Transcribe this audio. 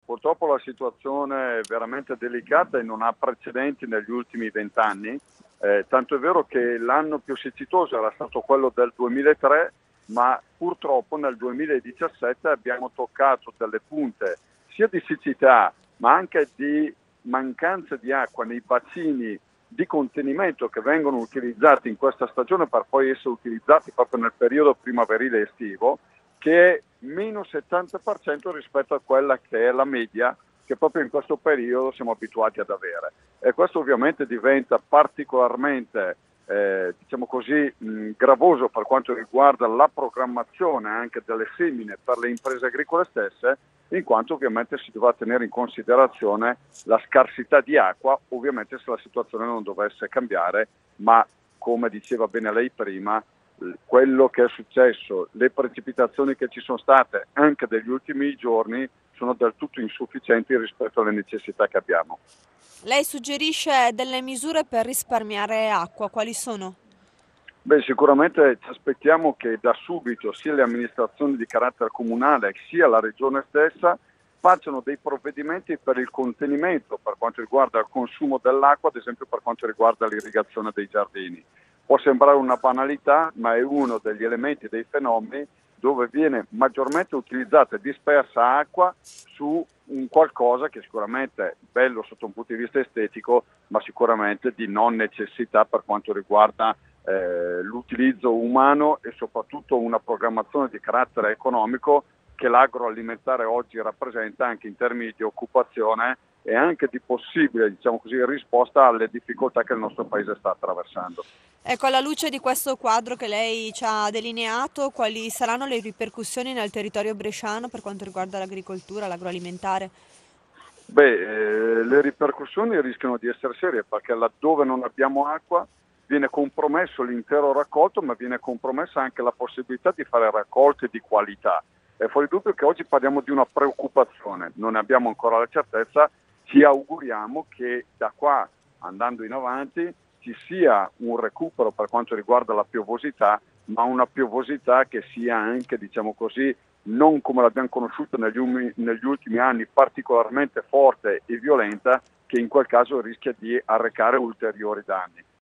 Purtroppo la situazione è veramente delicata e non ha precedenti negli ultimi 20 anni, tanto è vero che l'anno più siccitoso era stato quello del 2003, ma purtroppo nel 2017 abbiamo toccato delle punte sia di siccità ma anche di mancanza di acqua nei bacini di contenimento che vengono utilizzati in questa stagione per poi essere utilizzati proprio nel periodo primaverile e estivo, che è meno 70% rispetto a quella che è la media che proprio in questo periodo siamo abituati ad avere. E questo ovviamente diventa particolarmente diciamo così, gravoso per quanto riguarda la programmazione anche delle semine per le imprese agricole stesse, in quanto ovviamente si dovrà tenere in considerazione la scarsità di acqua, ovviamente se la situazione non dovesse cambiare, ma come diceva bene lei prima, quello che è successo, le precipitazioni che ci sono state anche degli ultimi giorni sono del tutto insufficienti rispetto alle necessità che abbiamo. Lei suggerisce delle misure per risparmiare acqua, quali sono? Beh, sicuramente ci aspettiamo che da subito sia le amministrazioni di carattere comunale sia la regione stessa facciano dei provvedimenti per il contenimento per quanto riguarda il consumo dell'acqua, ad esempio per quanto riguarda l'irrigazione dei giardini. Può sembrare una banalità, ma è uno degli elementi, dei fenomeni dove viene maggiormente utilizzata e dispersa acqua su un qualcosa che sicuramente è bello sotto un punto di vista estetico, ma sicuramente di non necessità per quanto riguarda l'utilizzo umano e soprattutto una programmazione di carattere economico che l'agroalimentare oggi rappresenta anche in termini di occupazione e anche di possibile, diciamo così, risposta alle difficoltà che il nostro paese sta attraversando. Ecco, alla luce di questo quadro che lei ci ha delineato, quali saranno le ripercussioni nel territorio bresciano per quanto riguarda l'agricoltura, l'agroalimentare? Beh, le ripercussioni rischiano di essere serie perché laddove non abbiamo acqua viene compromesso l'intero raccolto, ma viene compromessa anche la possibilità di fare raccolte di qualità. È fuori dubbio che oggi parliamo di una preoccupazione, non ne abbiamo ancora la certezza, ci auguriamo che da qua andando in avanti ci sia un recupero per quanto riguarda la piovosità, ma una piovosità che sia anche, diciamo così, non come l'abbiamo conosciuta negli ultimi anni, particolarmente forte e violenta, che in quel caso rischia di arrecare ulteriori danni.